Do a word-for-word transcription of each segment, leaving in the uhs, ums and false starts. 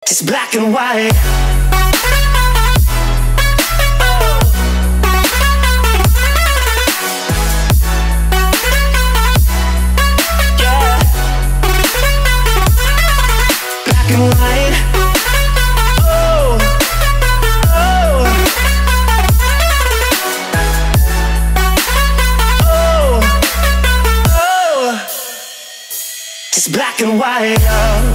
It's black and white. Yeah. Black and white. Oh. Oh. Oh. Oh. It's black and white. Oh.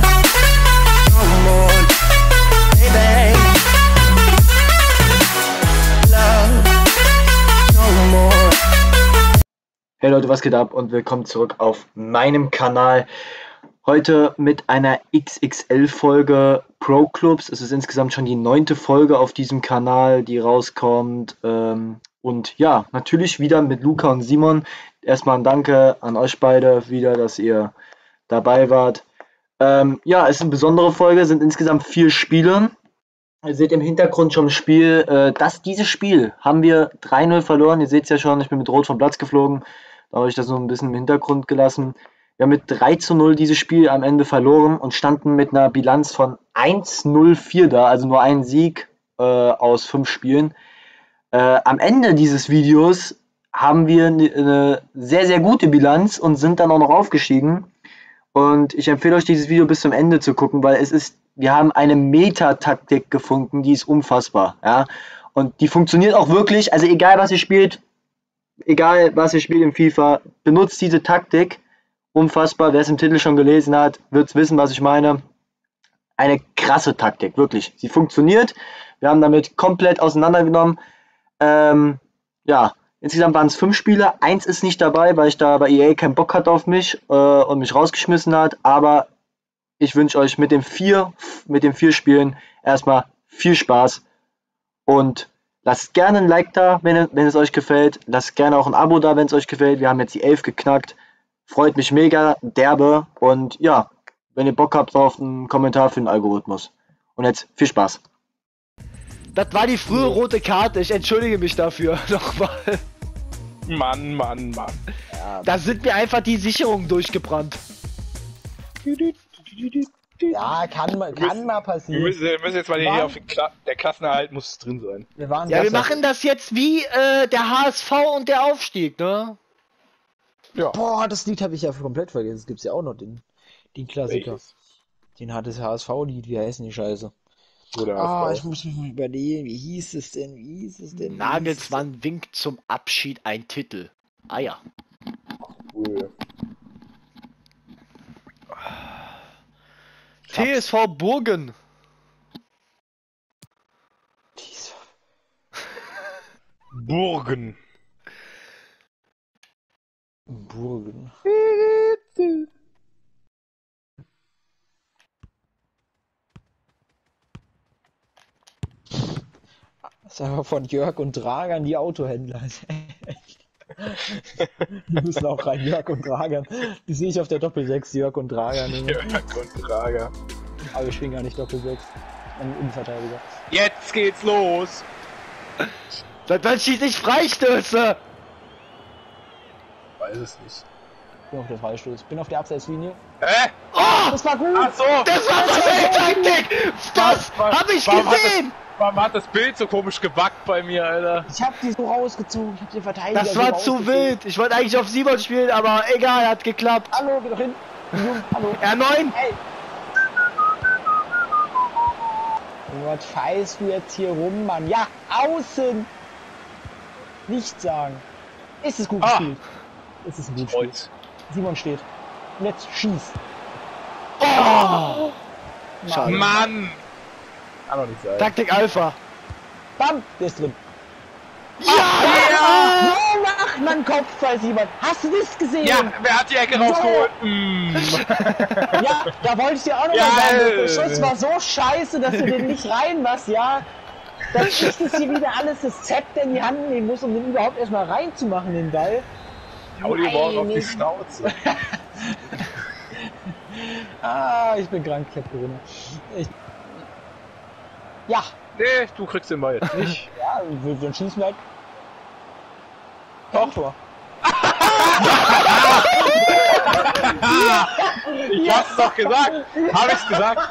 Hey Leute, was geht ab und willkommen zurück auf meinem Kanal. Heute mit einer X X L-Folge Pro Clubs. Es ist insgesamt schon die neunte Folge auf diesem Kanal, die rauskommt. Und ja, natürlich wieder mit Luca und Simon. Erstmal ein Danke an euch beide wieder, dass ihr dabei wart. Ähm, ja, es ist eine besondere Folge, es sind insgesamt vier Spiele. Ihr seht im Hintergrund schon im Spiel, äh, dass dieses Spiel haben wir drei null verloren. Ihr seht es ja schon, ich bin mit Rot vom Platz geflogen. Da habe ich das so ein bisschen im Hintergrund gelassen. Wir haben mit drei zu null dieses Spiel am Ende verloren und standen mit einer Bilanz von eins null vier da, also nur ein Sieg äh, aus fünf Spielen. Äh, am Ende dieses Videos haben wir eine sehr, sehr gute Bilanz und sind dann auch noch aufgestiegen. Und ich empfehle euch, dieses Video bis zum Ende zu gucken, weil es ist, wir haben eine Meta-Taktik gefunden, die ist unfassbar, ja. Und die funktioniert auch wirklich, also egal was ihr spielt, egal was ihr spielt im FIFA, benutzt diese Taktik, unfassbar. Wer es im Titel schon gelesen hat, wird es wissen, was ich meine. Eine krasse Taktik, wirklich. Sie funktioniert, wir haben damit komplett auseinandergenommen, ähm, ja. Insgesamt waren es fünf Spieler, eins ist nicht dabei, weil ich da bei E A keinen Bock hatte auf mich äh, und mich rausgeschmissen hat, aber ich wünsche euch mit den vier, mit den vier Spielen erstmal viel Spaß und lasst gerne ein Like da, wenn, wenn es euch gefällt, lasst gerne auch ein Abo da, wenn es euch gefällt, wir haben jetzt die elf geknackt, freut mich mega, derbe und ja, wenn ihr Bock habt auf einen Kommentar für den Algorithmus. Und jetzt viel Spaß. Das war die frühe rote Karte, ich entschuldige mich dafür nochmal. Mann, Mann, Mann. Ja. Da sind mir einfach die Sicherungen durchgebrannt. Ja, kann, mal, kann mal passieren. Wir müssen, wir müssen jetzt mal hier auf den Kla der Klassenerhalt muss drin sein. Wir waren ja, wir machen das jetzt wie äh, der H S V und der Aufstieg, ne? Ja. Boah, das Lied habe ich ja komplett vergessen. Es gibt ja auch noch den, den Klassiker. Welches? Den hat das H S V-Lied, wie heißt denn die Scheiße? Oder ah, ich muss mich mal überlegen, wie hieß es denn, wie hieß es denn? Nagelsmann winkt zum Abschied ein Titel. Ah ja. Cool. T S V Burgen. Burgen. Burgen. Das ist aber von Jörg und Dragan die Autohändler. Die müssen auch rein, Jörg und Dragan. Die sehe ich auf der Doppel sechs, Jörg und Dragan. Jörg und Dragan. Aber ich spiele gar nicht Doppel sechs. Ein Innenverteidiger. Jetzt geht's los! Dann schießt nicht Freistöße! Weiß es nicht. Ich bin auf der Freistoß. Bin auf der Abseitslinie. Hä? Oh! Das war gut! Ach so! Das war eine Taktik! Das hab ich warum gesehen! Warum hat das Bild so komisch gebackt bei mir, Alter? Ich hab die so rausgezogen, ich hab den Verteidiger Das so war zu wild! Ich wollte eigentlich auf Simon spielen, aber egal, hat geklappt. Hallo, geh doch hin! Hallo! R neun! Hey! Was scheißt du jetzt hier rum, Mann? Ja, außen! Nicht sagen. Ist es gut Ah. gespielt? Ist es ein gut Spiel? Simon steht. Und jetzt schieß. Oh! Schade. Mann! Kann doch nicht sein. Taktik Alpha. Bam! Der ist drin. Ja! Ja! Wo macht man Kopfball, Simon? Hast du das gesehen? Ja, wer hat die Ecke So. rausgeholt? Mm. Ja, da wollte ich dir auch noch Ja, mal sagen, äh, der Schuss war so scheiße, dass du den nicht reinmachst, ja. Da kriegt es hier wieder alles das Zepter in die Hand nehmen muss, um den überhaupt erstmal reinzumachen, den Ball. Hau dir morgen auf die Meine- Schnauze. Ah, ich bin krank, ich hab Corona. Ich... Ja, Nee, du kriegst den Ball jetzt nicht. ja, dann schießen wir halt. Doch, Tor. Ja! Ich hab's doch gesagt! Hab ich's gesagt?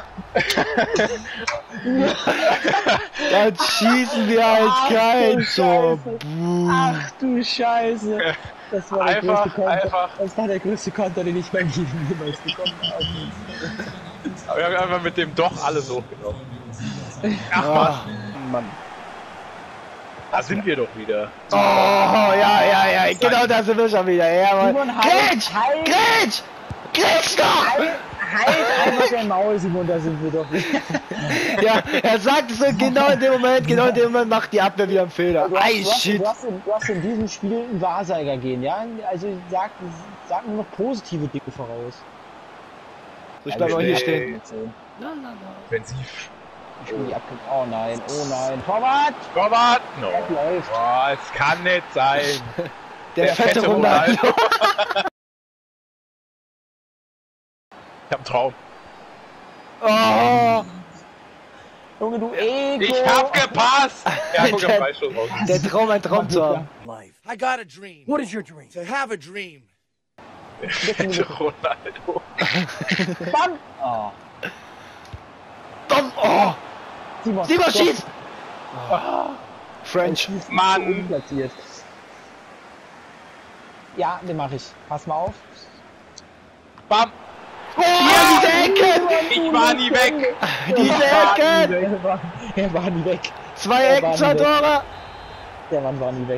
Dann schießen wir halt Ach, kein du Tor. Scheiße. Buh. Ach du Scheiße. Das war der Einfach, größte Konter. einfach. Das war der größte Konter, den ich beim Leben jemals bekommen habe. Aber wir haben einfach mit dem doch alles hochgenommen. Ach Ah. Mann. Da sind wir doch wieder. Oh, ja, ja, ja, genau da sind wir schon wieder. Ja, Mann. Simon, halt, Gretsch! halt. Gretsch! Gretsch doch! Halt, halt einfach dein Maul, Simon, da sind wir doch wieder. Ja, er sagt es so genau in dem Moment, genau in dem Moment macht die Abwehr wieder einen Fehler. Du hast, Ei, du, hast, shit. du, hast in, du hast in diesem Spiel einen Wahrsager gehen, ja? Also sag, sag nur noch positive Dinge voraus. So, ich bleib mal hier stehen. Offensiv. Ich bin die abge... Oh nein, oh nein. Torwart! Torwart! No. Das läuft. Boah, es kann nicht sein. Der, Der fette fette Ronaldo. Ich hab einen Traum. Oh, Junge, du Ego! Ich hab gepasst! Ja, guck, Der- am Freistoß raus. der Traum, ein Traum zu haben. Life. I got a dream. What is your dream? To have a dream. Der fette Ronaldo. Bam! Oh. Bam, oh, Simon, Simon, doch. schieß! French. Mann! Unplatziert. Ja, den mache ich. Pass mal auf. Bam! Oh, diese Ecke! Ich war nie weg! Diese Ecke! Er war, er war nie weg. Zwei Er Ecken, war zwei nie weg. Tore! Der Mann war nie weg.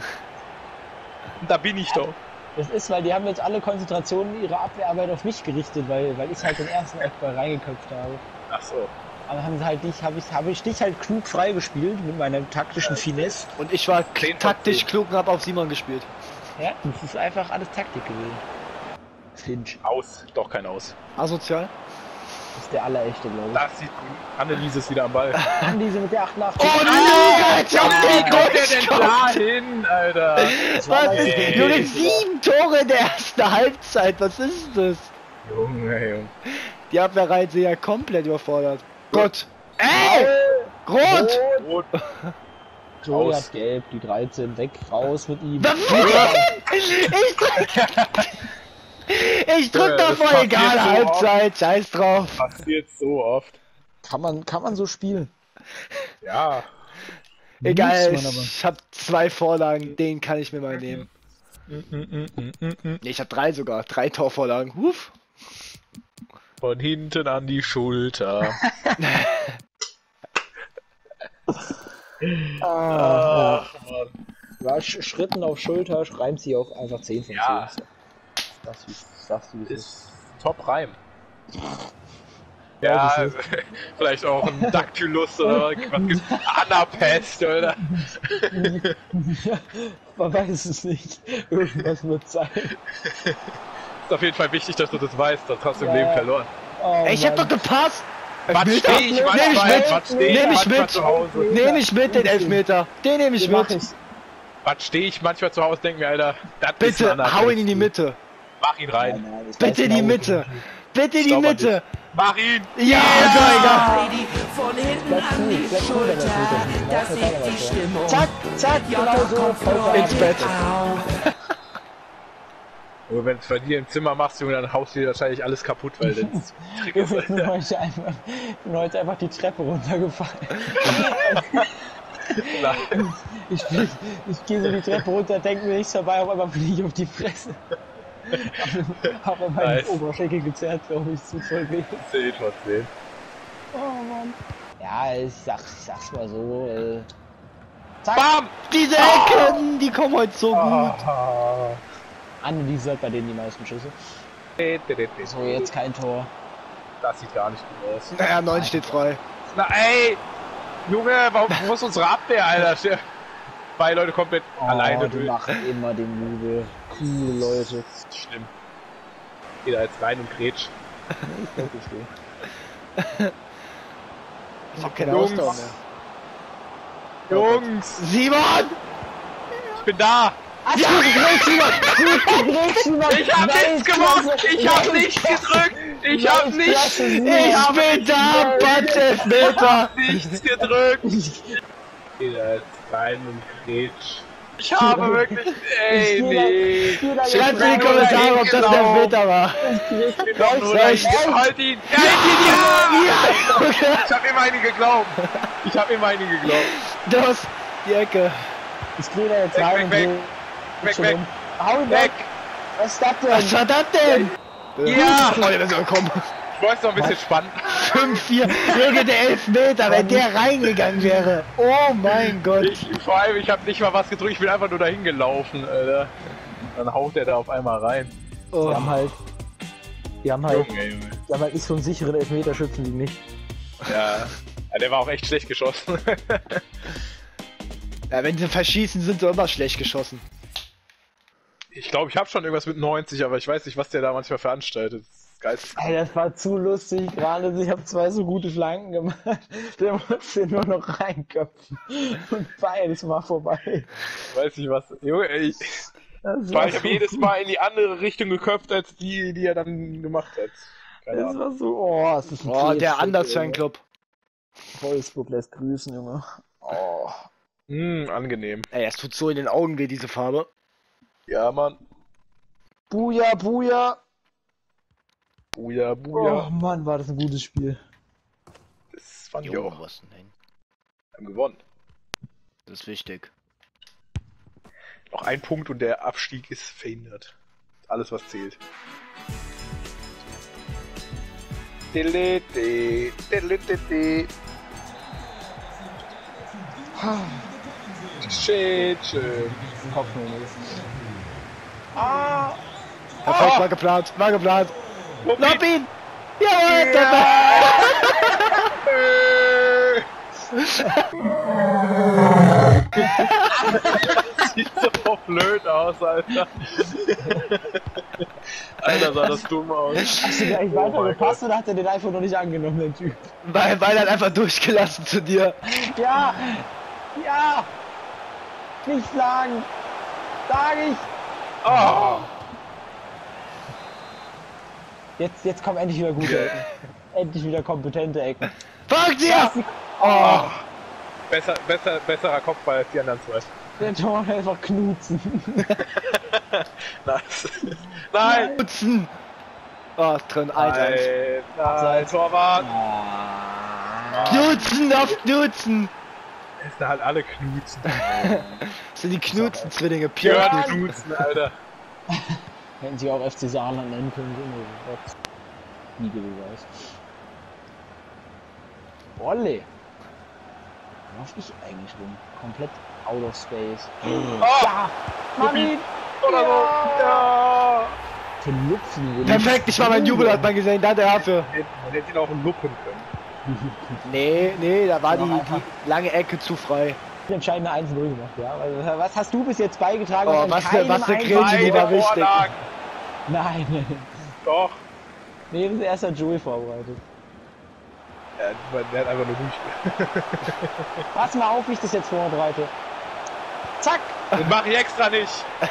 Da bin ich doch. Das ist, weil die haben jetzt alle Konzentrationen ihrer Abwehrarbeit auf mich gerichtet, weil, weil ich halt den ersten Eckball reingeköpft habe. Ach so. Aber haben sie halt nicht, habe ich, habe ich dich halt klug freigespielt mit meiner taktischen Finesse. Und ich war Zehn von taktisch zehn. klug und hab auf Simon gespielt. Ja, das ist einfach alles Taktik gewesen. Finch. Aus. Doch kein Aus. Asozial. Das ist der allerechte, glaube ich. Das sieht Anneliese ist wieder am Ball. Dann diese mit der achtundachtzig. Oh nein! Jetzt auf Wie den kommt der denn da Durchkommt! hin, Alter? Was? Ey. Junge, sieben Tore in der ersten Halbzeit, was ist das? Junge, Junge. Die Abwehrreihe sind ja komplett überfordert. Gott! Ey! Rot! Rot. Joey Raus. hat gelb, die dreizehn, weg, raus mit ihm. Was? Ich drück, ich drück Ja, doch das voll egal, passiert so Halbzeit, scheiß drauf. Passiert so oft. Kann man, kann man so spielen. Ja. Egal, Muss man aber. ich hab zwei Vorlagen, den kann ich mir mal nehmen. Nee, ich hab drei sogar, drei Torvorlagen. Huf. Von hinten an die Schulter. Ah, Ach, Mann. ja. Sch Schritten auf Schulter, reimt sie auf einfach zehn von zehn. Ja. Das, das sagst du, wie es ist. Ist Top-Reim. Ja, das ist- vielleicht auch ein Dactylus oder was gibt's? Anapest, oder? Man weiß es nicht. Irgendwas wird sein. Ist auf jeden Fall wichtig, dass du das weißt, sonst hast du im Ja. Leben verloren. Oh, Ey, ich hab doch Mann. gepasst! Was Elfmeter? steh ich Nehm ich manchmal, mit! was steh ich Nehm ich manchmal mit! zu Hause? Nehm ich mit, den Elfmeter! Den nehm ich Den mach mit! ich. Was stehe ich manchmal zu Hause, denke mir, Alter, das ist Bitte, ein hau ihn in die Mitte! Mach ihn rein. Nein, nein, ich Bitte weiß in die genau, Mitte! Bitte in die Stauber Mitte! Mach ihn! Ja, ja. Von hinten Bleib an cool, die bleib cool, wenn das Schulter, gut ist. da Das ist sinkt keiner die was Stimmung. Zack, zack, Ja, genau doch, so. kommt Vollkommen. Ins Bett. Und wenn du es bei dir im Zimmer machst, Junge, dann haust du dir wahrscheinlich alles kaputt, weil das Trick ist, Ich bin Alter. heute einfach, bin heute einfach die Treppe runtergefallen. Nein. Ich, bin- ich gehe so die Treppe runter, denke mir nichts dabei, auf einmal fliege ich auf die Fresse. Aber mein Nice. Oberschenkel gezerrt, glaube ich, zu voll weh. zehn von zehn. Oh Mann. Ja, ich sag's, ich sag's mal so. Äh, zack. Bam! Diese Ecken, die kommen heute so gut. Ah. Anneliese hat bei denen die meisten Schüsse. So, jetzt kein Tor. Das sieht gar nicht gut aus. Naja, neun steht frei. Na ey! Junge, warum, wo ist unsere Abwehr, Alter? Stell- Zwei Leute komplett Oh, alleine die durch. machen immer den Move. Coole Leute. Schlimm. Geh da jetzt rein und grätsch. Ich glaube, ich stehe. Ich hab keine Jungs. Ausdauer mehr. Jungs! Simon! Ich bin da! Ja, Ich hab nichts gemacht! Ich hab nichts gedrückt! Ich hab nichts! Ich bin da, Bad Elfmeter! Nichts gedrückt! Geh da jetzt rein und grätsch. Ich habe wirklich, ey, nee. Schreibt in die Kommentare, ob das der Meter war. Ich bin doch nur dahin. Halt ihn! Ja! Ja! Ich hab ihm einen geglaubt. Ich hab ihm einen geglaubt. Das, die Ecke. Ich gehe da jetzt Weg, rein weg, und weg. so- Weg, weg. Hau ihn Weg! weg! Was ist das denn? Was war das denn? Ja! Oh, ja, das soll kommen. Ich wollte es noch ein bisschen spannend. fünf vier. Junge, der Elfmeter, wenn der reingegangen wäre. Oh mein Gott. Ich, vor allem, ich habe nicht mal was gedrückt, ich bin einfach nur dahin gelaufen, Alter. Dann haut der da auf einmal rein. Oh. Die haben halt. Die haben halt. Junge, Junge. Die haben halt nicht so einen sicheren Elfmeterschützen wie mich. Ja. Ja, der war auch echt schlecht geschossen. Ja, wenn sie verschießen, sind sie immer schlecht geschossen. Ich glaube, ich habe schon irgendwas mit neunzig, aber ich weiß nicht, was der da manchmal veranstaltet. Das ist geil. Ey, das war zu lustig gerade. Ich habe zwei so gute Flanken gemacht. Der musste nur noch reinköpfen. Und beides mal vorbei. Ich weiß nicht, was. Junge, ey. Das Weil ich habe jedes Mal in die andere Richtung geköpft, als die, die er dann gemacht hat. Keine Das Ahnung. war so. Oh, es ist ein Oh, der Krebs, Anders Junge. Fanclub. Wolfsburg lässt grüßen, Junge. Oh. Hm, angenehm. Ey, es tut so in den Augen weh, diese Farbe. Ja, Mann. Buja, Buja. Buja, Oh Buja. Mann, war das ein gutes Spiel. Das fand ich Junge, auch. was denn? Wir haben gewonnen. Das ist wichtig. Noch ein Punkt und der Abstieg ist verhindert. Alles, was zählt. Delete, delete. Schön, schön. Kopfnummel. Ah! Perfekt, war geplant, war geplant. Lob ihn! Jawohl, Das sieht so blöd aus, Alter. Alter, sah das dumm aus. Hast du gleich weiter gepasst oder hat er den einfach noch nicht angenommen, der Typ? Weil, weil er hat einfach durchgelassen zu dir. Ja! Ja! Nicht sagen! Sag ich! Oh. Jetzt, jetzt kommen endlich wieder gute Ecken. Endlich wieder kompetente Ecken. Folgt dir! Oh. Besser, besser, besserer Kopfball als die anderen zwei. Der Torhelfer Knutzen. Nice. Nein! Nutzen! Oh, ist drin, eins eins. Nein, nein, Torwart! Knutzen auf Knutzen! Es sind halt alle Knutzen. Das sind die Knutzen-Zwillinge, Pierre Björn Knutzen. Knutzen, Alter. Hätten sie auch F C Saarland nennen können. Junge, Gott. Niegebeweis. Olle! Lauf ich eigentlich rum? Komplett out of space. Oh, Ja! Mami! oder so. Ja! Für Lupfen würde Perfekt, ich war mein Jubel, hat man gesehen, danke dafür. Man hätte ihn auch luppen können. Nee, nee, da war die, die lange Ecke zu frei. entscheidende eins null gemacht, ja. Also, was hast du bis jetzt beigetragen? Oh, an was keinem ne- was ne eins- Grätsche, die war Beide wichtig. Vorlagen. Nein, Doch. nee, das ist erst der Joey vorbereitet. Ja, der hat einfach nur durchgespielt. Pass mal auf, wie ich das jetzt vorbereite. Zack! Das mach ich extra nicht.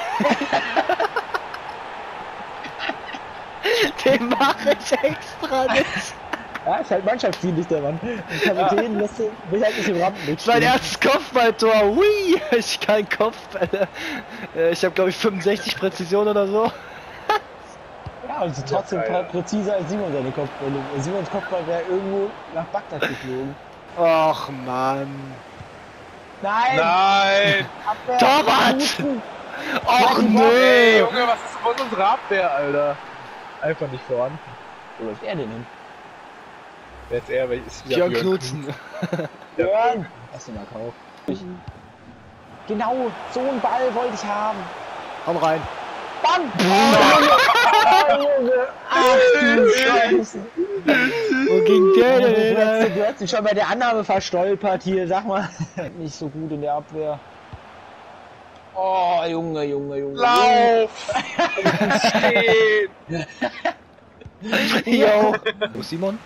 Den mache ich extra nicht. Ja, ist halt mannschaftsdienlich, der Mann. Der Kapitän lässt sich will halt nicht im Rampenlicht Mein stehen. erstes Kopfballtor. Hui, ich kann Kopfbälle. Äh, Ich habe glaube ich fünfundsechzig Präzision oder so. Ja, also trotzdem Ja, prä- ja. präziser als Simon seine Kopfbälle. Simons Kopfball wäre irgendwo nach Bagdad geflogen. Och Mann. Nein! Nein. Abwehr! Torwart! Guten. Och Ey, nö. Junge, was ist von unserer Abwehr, Alter? Einfach nicht voran. Wo läuft er denn hin? Wer ist er? Welches ist Björn Knutzen. Björn! Hast du mal gekauft? Genau, so einen Ball wollte ich haben. Komm rein. Bam! Oh, Junge! Ach du Scheiße! Wo ging der Du denn? hast, hin? du hast dich schon bei der Annahme verstolpert hier, sag mal. Nicht so gut in der Abwehr. Oh, Junge, Junge, Junge. Lauf! Stehen! Jo. Wo ist Simon?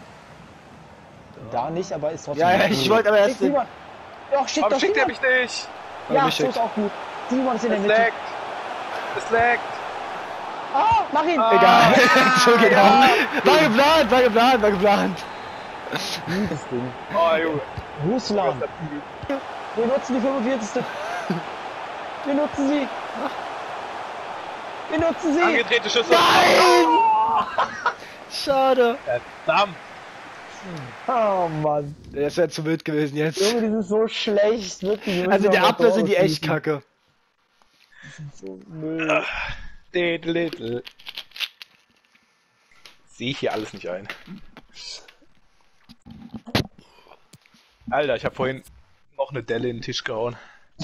Da nicht, aber ist trotzdem. Ja, ja, ich wollte aber Schick erst den... Simon! Doch, schick Warum doch schickt er Simon! mich nicht? Ja, mich so schickt. ist auch gut. Simon ist in der Es Mitte. leckt! Es leckt! Ah, mach ihn! Ah. Egal, so geht Ja. auch. War geplant, war geplant, war geplant. Gutes Ding. Oh, Junge. Russland. Wir nutzen die fünfundvierzigste Wir nutzen sie. Wir nutzen sie. Angedrehte Schüsse. Nein! Schade. Verdammt. Oh Mann. Der ist ja zu wild gewesen jetzt. Junge, die sind so schlecht. Wirklich. Wir müssen Also noch der mal Abwehr sind die Tore echt schießen. kacke. So Müll. Little. Sehe ich hier alles nicht ein. Alter, ich habe vorhin noch eine Delle in den Tisch gehauen.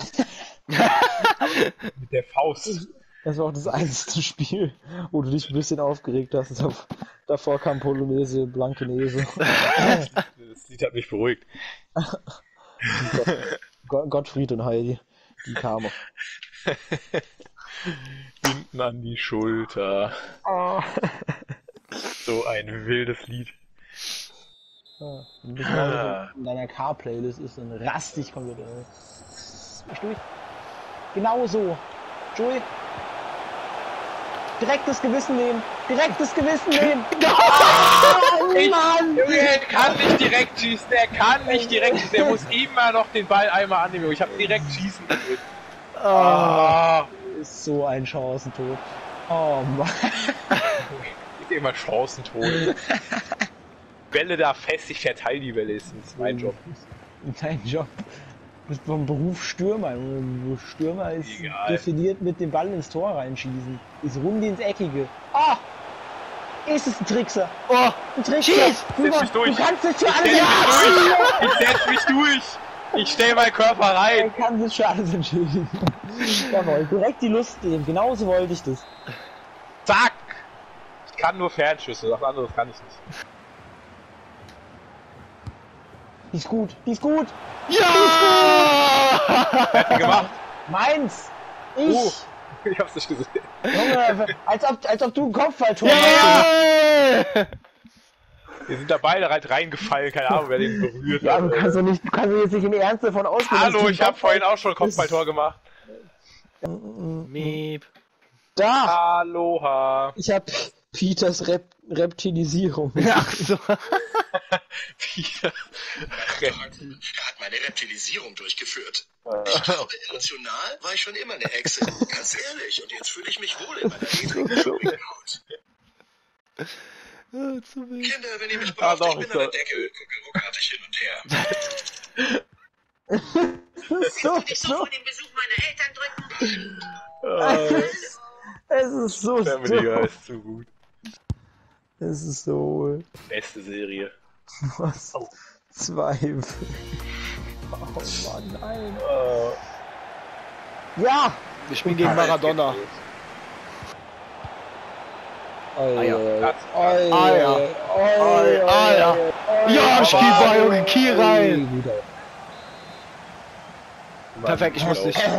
Mit der Faust. Das war auch das einzige Spiel, wo du dich ein bisschen aufgeregt hast. Dav- Davor kam Polonaise, Blankenese. Das Lied hat mich beruhigt. Gott, Gottfried und Heidi, die kamen. Hinten an die Schulter. Oh. So ein wildes Lied. Ja, wenn du mal in deiner Car-Playlist ist, dann rast dich komplett. Ey. Ich durch. Genau so. Joey. Direktes Gewissen nehmen. Direktes Gewissen nehmen. Oh, Ich, Mann. Junge, er kann nicht direkt schießen, er kann nicht direkt schießen, er muss immer noch den Ball einmal annehmen. Ich habe direkt schießen gedrückt. Ah, Ist so ein Chancentod. Oh Mann. ist immer Chancentod. Welle da fest, ich verteile die Welle, ist ist mein Job. Dein Job. Du bist vom Beruf Stürmer. Junge. Stürmer ist Egal. definiert mit dem Ball ins Tor reinschießen. Ist rund ins Eckige. Ah! Ist es ein Trickser? Oh! Ein Trickser! Schieß! Du, Setz mich durch. du kannst es für Ich alles setz mich entschuldigen! durch! Ich setz mich durch! Ich stell meinen Körper Er rein! kann sich für alles entschuldigen. Jawohl, direkt die Lust nehmen. Genauso wollte ich das. Zack! Ich kann nur Fernschüsse, was anderes kann ich nicht. Die ist gut, die ist gut! Ja! Wer hat die gemacht? Meins! Ich! Oh, ich hab's nicht gesehen. Junge, als ob, als ob du ein Kopfballtor hast. Yeah! Wir sind da beide rein reingefallen, keine Ahnung, wer den berührt Ja, hat. du kannst doch nicht, du kannst doch jetzt nicht im Ernst davon ausgehen. Hallo, dass ich die habe Kopfball- vorhin auch schon Kopfballtor gemacht. Miep. Da! Aloha. Ich hab Peters Rep Reptilisierung. Ach so. Peter. Er hat meine Reptilisierung durchgeführt. Ich glaube, emotional war ich schon immer eine Hexe. Ganz ehrlich. Und jetzt fühle ich mich wohl in meiner niedrigen, schaurigen Haut. Ah, zu wild. Kinder, wenn ihr mich Ah, braucht, doch, ich bin ist an der doch- Decke. Gucke ruckartig hin und her. so, Ich so, sofort den Besuch meiner Eltern drücken. es ist so, Family Guy so. ist zu gut. Es ist so. Beste Serie. Was? Zweifel. Oh Mann, nein. Äh, Ja! Wir spielen gegen Maradona. Ah ja. ja. Ah ja. Ah ja. Ja, Spielball, Junge, Kiel rein. Perfekt, ich muss nicht.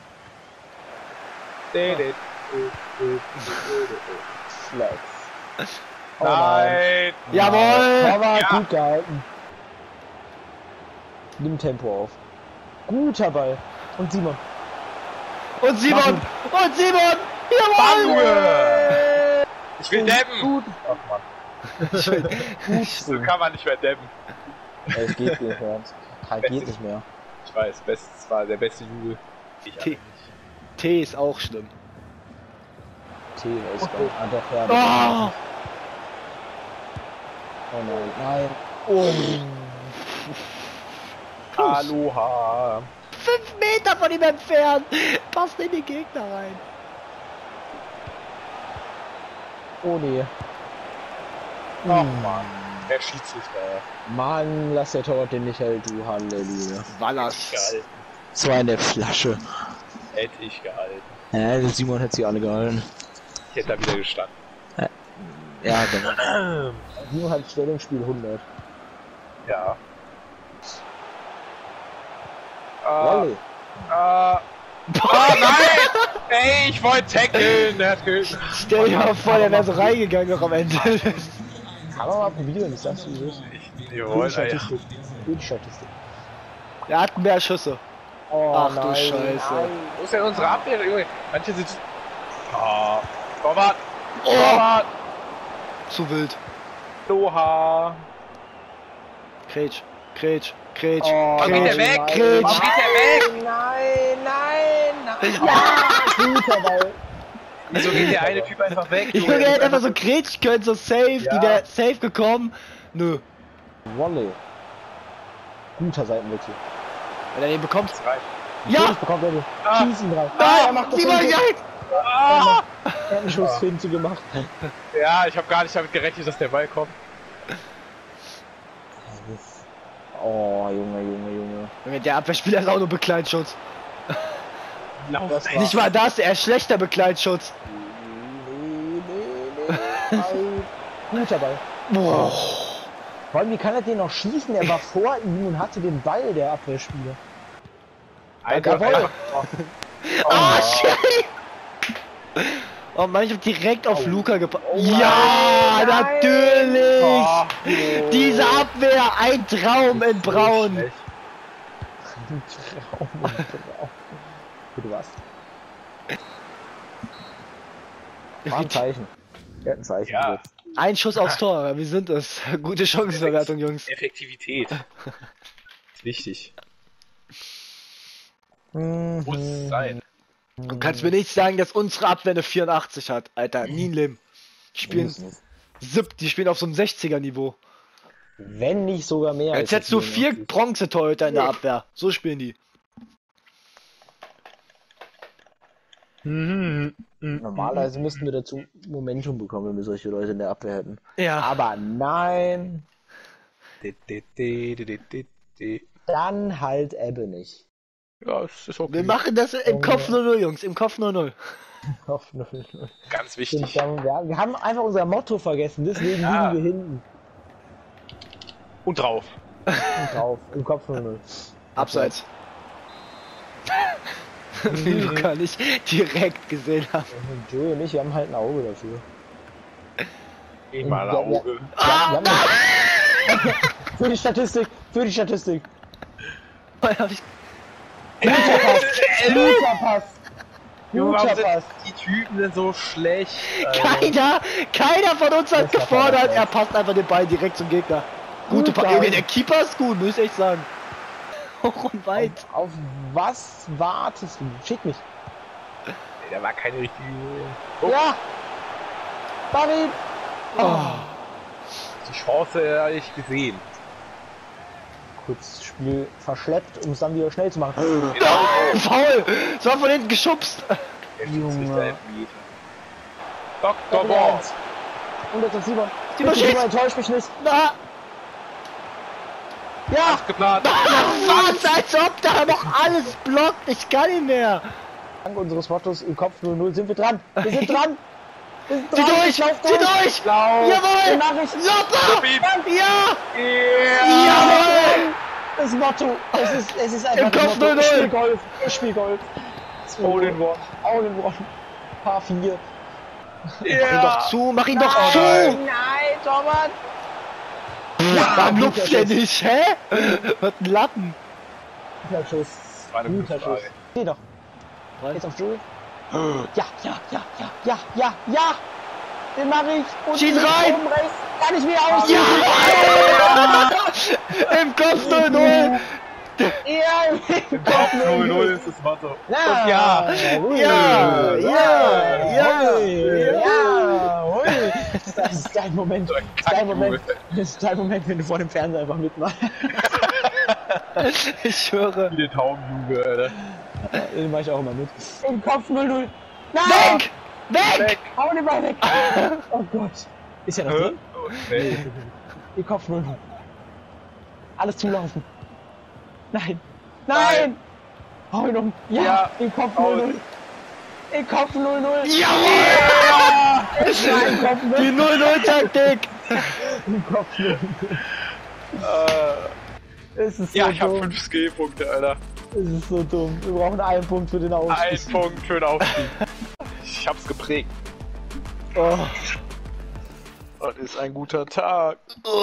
Flex. Oh Nein! Jawohl! Aber Ja. gut gehalten. Nimm Tempo auf. Guter Ball. Und Simon. Und Simon! Und Simon! Jawohl! Junge! Ich will dabben! Gut. Ach Mann, so kann man nicht mehr dabben. Es geht nicht mehr. Halt geht nicht mehr. Ich weiß, best, das war der beste Jubel. Ich T. T ist auch schlimm. T ist geil. Ah, doch, ja. Oh! Oh nein. Nein. Oh! Aloha! Fünf Meter von ihm entfernt! Passt in die Gegner rein. Oh nee. Oh Mann, der Schiedsrichter. Mann, lass der Torwart den nicht hält, du Halleluja. Wallas. Gehalten. Das war eine Flasche. Hätte ich gehalten. Ja, der Simon hat sie alle gehalten. Ich hätte da wieder gestanden. Ja, genau. Simon hat Stellungsspiel hundert. Ja. Ah, Volley. ah, ah, nein! Ey, ich wollte tackeln! Der hat ge- Stell dir mal vor, der wäre so reingegangen noch am Ende. Kann man mal probieren, ich sag's wie es ist. Jawohl, Gute na ja. Statistik. Gute Statistik. Er hat mehr Schüsse. Oh, Ach du nein, Scheiße. nein. Wo ist denn unsere Abwehr, Junge? Manche sind... Ah, Torwart! Oh! Torwart! Zu wild. Aloha! Kretsch, Kretsch, Kretsch, Oh, Warum geht der Kretsch, weg? nein. Kretsch. Warum geht der weg? Nein, nein, nein. Ja, guter Ball. Wieso geht der eine Typ einfach weg? Ich würde jetzt einfach so grätschen können, so safe, Ja. die wäre safe gekommen. Nö. Volley. Guter Seitenwechsel. Wenn er den bekommt. Ja! Ja! Bekommt er den. Ah. Schieß ihn rein. Ah, er macht das die war Finte. geil! Ah! Er hat einen Schuss Finte gemacht. Ja, ich habe gar nicht damit gerechnet, dass der Ball kommt. Oh, Junge, Junge, Junge. Junge, der Abwehrspieler ist auch nur Bekleidschutz. Lauf Das war- Nicht mal das, er ist schlechter Bekleidschutz. Nee, nee, nee. Ball. Guter Ball. Boah. Vor allem, wie kann er den noch schießen? Er war vor ihm und hatte den Ball, der Abwehrspieler. Einfach, Jawohl. einfach. Ah, shit! Oh Mann, ich hab direkt auf Luca gepasst. Ja, nein. natürlich! Oh, Diese Abwehr, ein Traum in Braun. schlecht. Ein Traum, ein Traum. Du warst. War ein Zeichen. Er hat ein Zeichen Ja. gesetzt. Ein Schuss aufs Tor, wie sind das? Gute Chancenverwertung, Jungs. Effektivität. Ist wichtig. Mhm. Muss sein. Du kannst mir nicht sagen, dass unsere Abwehr eine vierundachtzig hat, Alter. Nie im Leben. Die spielen sieb, die spielen auf so einem sechziger Niveau. Wenn nicht sogar mehr. Jetzt hättest du vier Bronzetorhüter in der Abwehr. So spielen die. Normalerweise müssten wir dazu Momentum bekommen, wenn wir solche Leute in der Abwehr hätten. Ja. Aber nein, dann halt Ebbe nicht. Ja, es ist okay. Wir machen das im Kopf null null, Jungs. Im Kopf null null. Ganz wichtig. Wir haben einfach unser Motto vergessen, deswegen Ja. liegen wir hinten. Und drauf. Und drauf, im Kopf null null. Abseits. Wie Luca nicht direkt gesehen hat. Und Joey und ich, wir haben halt ein Auge dafür. Ich mal ein Ja, ja. Auge. Ja, wir haben für die Statistik, für die Statistik. Hab ich- Guter Pass, guter Pass. Junge, Guter warum sind Pass. die Typen denn so schlecht? Alter? Keiner, keiner von uns hat Das war gefordert. Pass. Er passt einfach den Ball direkt zum Gegner. Gute Gut, Pass. Junge, Ball. der Keeper ist gut, muss ich echt sagen. Hoch und weit. Auf was wartest du? Schick mich. Nee, da war keine richtige. Oh, Ja! Barry! Oh. Die Chance habe ich gesehen. Kurz Spiel verschleppt, um es dann wieder schnell zu machen. Oh, faul! So von hinten geschubst. Junge. Doktor Bohr. Und jetzt auf Simon. Simon Bitte, schießt. Simon, enttäusch mich nicht. Na, Ja! Geplant. was? Als ob da noch alles blockt. Ich kann nicht mehr. Dank unseres Mottos im Kopf null null sind wir dran. Wir sind dran. Wir sind Zieh dran. durch! Ich lauf Zieh durch! Den Jawohl! mach ich. Locker! Ja! Yeah. Jawohl! Das Motto. Es ist, es ist einfach Im das Kopf Motto. null null. Ich spiel Golf. Ich spiel Golf. All in one. All in one. Paar vier. Mach ihn doch zu, mach ihn doch Nein, zu! nein, Torwart. Warum guter lupft der Schuss. nicht, hä? Was ein Lappen. Guter Schuss. war eine gute Guter Schuss. Frage. Geh doch. Jetzt auf Joel. Ja, ja, ja, ja, ja, ja, ja. Den mach ich. Und Schieß den rein. oben rechts. Kann ich mir aus. Ja! Im Kopf null null! Ja, im Kopf null null ist das Motto. Ja, Und ja. hui. Ja, ja, ja, hui. ja. ja, hui. Das ist dein Moment. So ein Das ist dein Kackjunge. Moment. Das ist dein Moment, wenn du vor dem Fernseher einfach mitmachst. Ich schwöre. Wie der Taubenjunge, Alter. Den mach ich auch immer mit. Im Kopf null null. Nein! Weg! Weg! Weg. Hau den Ball weg! Oh Gott. Ist ja noch Hä? drin? Oh, nee. Im Kopf null null. Alles zulaufen. Nein! Nein! Nein. Hau ihn um! Ja! Ja. Im Kopf Aus. null null! Im Kopf null null! Jawohl! Es war im Kopf Die null null null Taktik! Im Kopf null null! Äh, Es ist so ja, ich habe dumm. fünf Skill-Punkte, Alter. Es ist so dumm. Wir brauchen einen Punkt für den Ein Aufstieg. Punkt für den Aufstieg. Ich hab's geprägt. Oh. Das ist ein guter Tag.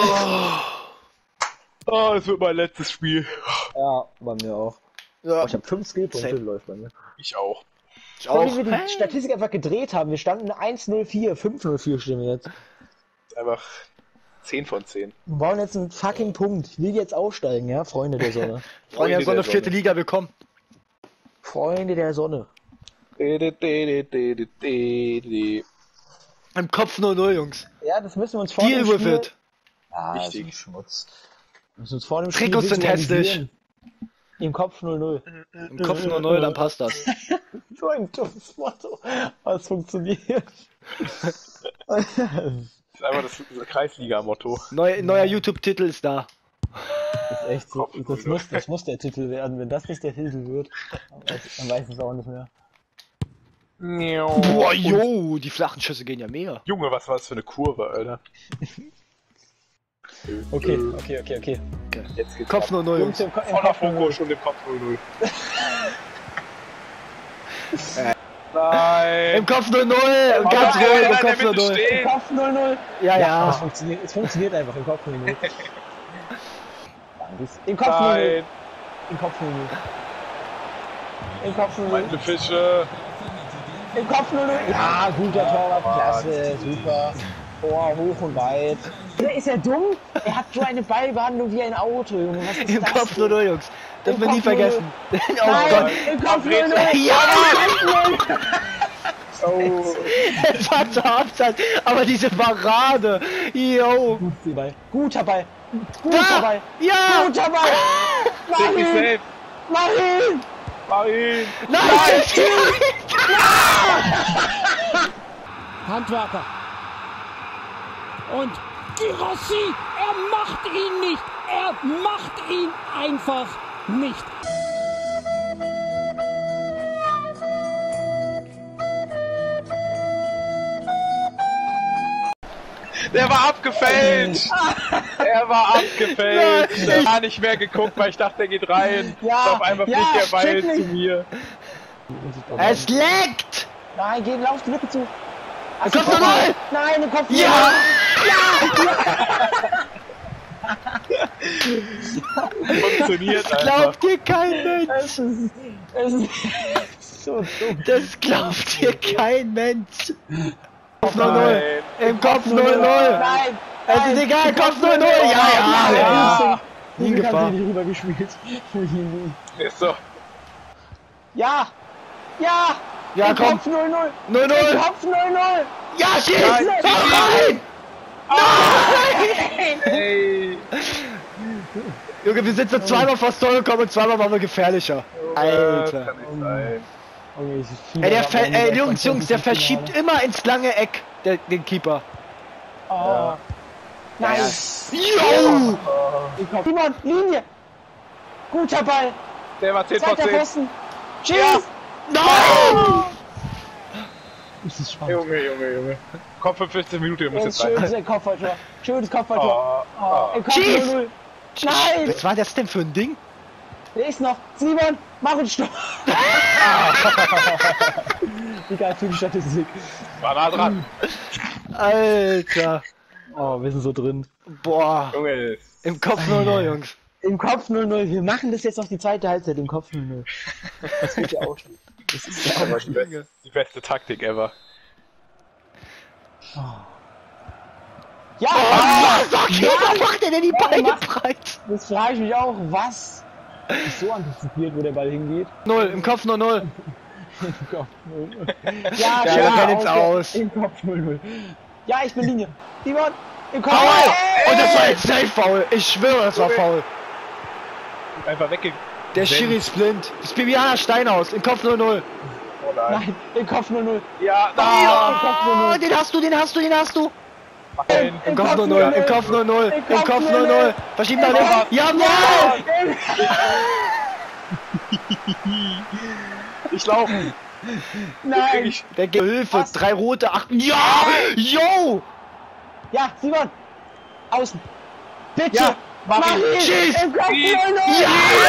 Oh, es wird mein letztes Spiel. Ja, bei mir auch. Ja. Oh, ich habe fünf Skillpunkte, Safe. läuft bei mir. Ich auch. Ich Auch. auch. Wie wir die Statistik einfach gedreht haben. Wir standen eins null vier, fünf null vier stehen wir jetzt. Einfach zehn von zehn. Wir brauchen jetzt einen fucking Punkt. Ich will jetzt aufsteigen, ja, Freunde der Sonne. Freunde, so eine der vierte Sonne. Liga willkommen. Freunde der Sonne. Im Kopf null null, Jungs. Ja, das müssen wir uns vor Deal dem with Spiel... it. Ah, das ist Schmutz. Wir müssen uns vor dem Spiel Trikots sind hässlich. visualisieren. Im Kopf null null. Im Kopf null null, dann passt das. So ein dummes Motto. Aber es funktioniert. Das ist einfach das, das Kreisliga-Motto. Neu, neuer YouTube-Titel ist da. Das ist echt so. Das muss, das muss der Titel werden. Wenn das nicht der Titel wird, dann weiß ich es auch nicht mehr. Boah, jo, die flachen Schüsse gehen ja mega. Junge, was war das für eine Kurve, Alter? Okay, okay, okay, okay. Jetzt geht's Kopf ab. null null, Jungs. Im Ko- im Voller Kopf null null. Fokus und im Kopf null null. Nein! Im Kopf null null, Oh ganz nein, ruhig, im nein, Kopf der null Mitte null. steht. Im Kopf null null. Ja, Es ja. funktioniert, es funktioniert einfach im Kopf null null. Im Kopf null null. Nein! Im Kopf null null. Im Kopf null null. Meine Fische! Im Kopf null null. Ja, guter Torwart, klasse, super. Tor hoch und weit. Ist er dumm? Er hat so eine Ballbehandlung wie ein Auto, Junge. Was ist Im das Kopf denn? null null, Jungs. Dürfen wir Im nie Kopf null null. vergessen. Oh Nein, Gott. im Kopf null null. Ja! Oh! Es war zur Halbzeit, aber diese Parade. Yo. Guter Ball. Guter Ball. Guter Da! Ball. Ja! Guter Ball. Mach Take me ihn. safe! Mach ihn. Mach ihn! Nein! Handwerker. Und Girassi, er macht ihn nicht. Er macht ihn einfach nicht. Der war abgefälscht! Er war abgefälscht! Ich hab gar nicht mehr geguckt, weil ich dachte, der geht rein. Ja, Und auf einmal ja, fliegt der Ball schick zu mich. mir. Es leckt! Nein, geh, lauf die Lücke zu. Im Kopf null null! Nein, im Kopf null Ja! Funktioniert Das einfach. glaubt dir kein Mensch! Es ist, es ist so dumm. Das glaubt dir kein Mensch! Kopf null null! Nein. Im Kopf null null! Nein. Es nein. ist egal, Kopf null null! Ja, ja, ja! Nie In Gefahr. nicht rüber gespielt. Ist so. Ja! Ja! Ja, Im komm! Kopf null null! null Im null! Kopf null null! Ja, schieß! Nein. Mach rein! Ey! Junge, wir sind so zweimal fast Tor gekommen und zweimal waren wir gefährlicher. Das Alter. kann nicht sein. Okay, es ist viel Ey, der aber ver nicht ey, echt Jungs, Jungs, der Finale. verschiebt immer ins lange Eck, der, den Keeper. Oh. Nein! Jo! Im Kopf. Simon, Linie! Guter Ball! Der war zehn von Zweiter zehn. Pfosten! Schieß! Nein! Das ist spannend. Junge, Junge, Junge. Kopf für fünfzehn Minuten, ihr müsst Jetzt jetzt rein. schönes Kopfballtor. Schönes Kopfballtor. Oh, Oh, oh. im Kopf Schieß! null null. Nein! Was war das denn für ein Ding? Der ist noch. Simon, mach einen Stopp. Egal, für die Statistik. War nah dran. Alter. Oh, wir sind so drin. Boah. Junge. Im Kopf null null, Jungs. Im Kopf null null. Wir machen das jetzt noch die zweite Halbzeit im Kopf null null. Das geht ja auch schon. Das ist ja Aber auch die, beste, die beste Taktik ever. Ja! Was? Okay, was macht der denn die Ja, Beine mach- breit? Das frage ich mich auch. Was ist so antizipiert, wo der Ball hingeht? Null, im Kopf null null. Im Kopf null null. Ja, Ja, ja, wir können jetzt auch, aus. Im Kopf null null. Ja, ich bin Linie. Simon, im Kopf. Foul! Und das war jetzt safe Foul. Ich schwöre, das war Foul. Einfach wegge... Der Schiri ist blind. Das Bibiana Steinhaus, im Kopf null null. Oh nein. Nein, im Kopf null null. Ja, Im Kopf null Oh, null. den hast du, den hast du, den hast du. nein. Im Kopf null null, im Kopf null null, im Kopf null null. Verschieb nach links. Jawohl! Ich laufe. Nein. Ich, Der geht Hilfe, Was? drei rote, acht. Ja! Yo! Ja, Simon. Außen. Bitte. Ja, mach Mach ihn. ihn. Schieß. Im Kopf Schieß. null null.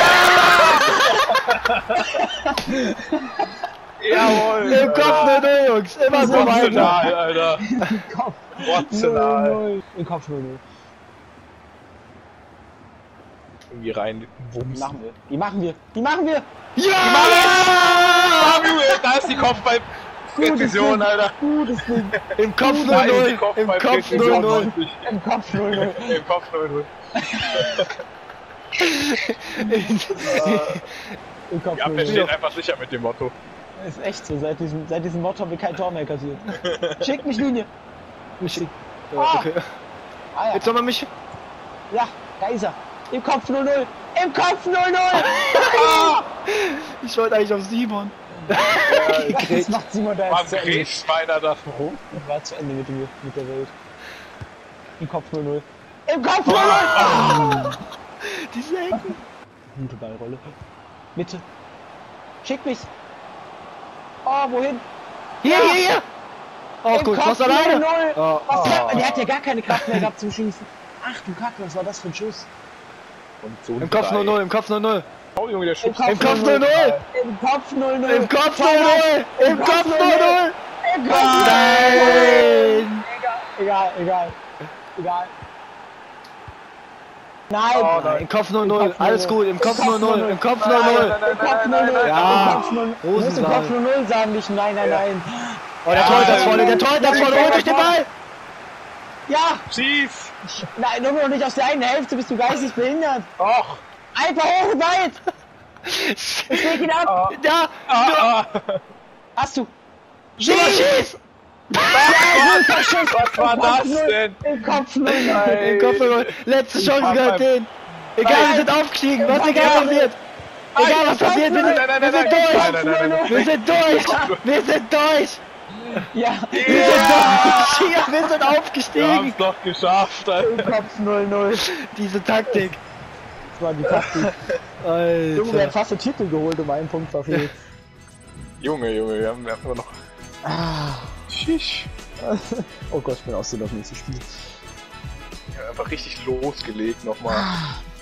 jawohl. Im Kopf null null, Jungs. Immer so weiter. Emotional, Alter. Im Kopf Emotional. null null. Im Kopf null null. Irgendwie rein. Die Wumms. machen wir. Die machen wir. Die machen wir. Ja! Da ist die Kopfball-Präzision, Alter. Gutes Ding. Im Kopf Da null ist die null, im Kopf null Kopfball-Präzision. null. Im Kopf null null. Im Kopf null null. Im Kopf Die Abwehr null null. steht einfach sicher mit dem Motto. Ist echt so, seit diesem, seit diesem Motto haben wir kein Tor mehr kassiert. Schick mich Linie. Schick. Ja, okay. Ah, ja. Jetzt soll man mich... Ja, Geiser. Im Kopf null null. Im Kopf null null. Ich wollte eigentlich auf Simon. Ja, das macht Simon da jetzt zu Ende. Schweiner da rum. War zu Ende mit, dem, mit der Welt. Im Kopf null null. Im Kopf null null. Oh. Diese Ecken. Gute Ballrolle. Mitte. Schick mich. Oh, wohin? Hier, ja. hier, hier. Oh, Im gut, Kopf was alleine? null null. Oh, was oh. Der, der hat ja gar keine Kraft mehr gehabt zum Schießen. Ach du Kacke, was war das für ein Schuss? Und so Im Kopf null null, im Kopf null null. Oh Junge, der Schuss. Im Kopf null null. Im Kopf null null. Im Kopf null null. Im Kopf null null. Im Kopf null null. Nein. Egal, egal, egal. Nein! Oh, nein. Im Kopf null null, alles gut, im Kopf null null, im Kopf null null. Im Kopf null null, ja, du musst im Kopf null null sagen, nicht nein, nein, nein. Oh, der Torhüter ist vorne, der Torhüter ist vorne, holt euch den Ball! Ja! Schieß! Nein, nur noch nicht aus der einen Hälfte, bist du geistig behindert. Och! Einfach hoch und weit! Ich leg ihn ab! Oh. Ja! Ah, ah. Hast du! Schieß! Schieß! Was war das denn? Im Kopf null null. Im Kopf null null. Letzte Chance gehört den. Egal, wir sind aufgestiegen. Was egal passiert. Egal, was passiert. Wir sind, wir sind durch. Wir sind durch. Wir sind durch. Ja. Wir sind durch. Ja, wir sind aufgestiegen. Wir haben's doch geschafft. Im Kopf null null. Diese Taktik. Das war die Taktik. Alter. Junge, der hat fast den Titel geholt, um einen Punkt verfehlt. Junge, Junge, wir haben, wir haben immer noch... Ah. Schisch. Oh Gott, ich bin aus dem nächsten Spiel. Ja, einfach richtig losgelegt nochmal. Ah.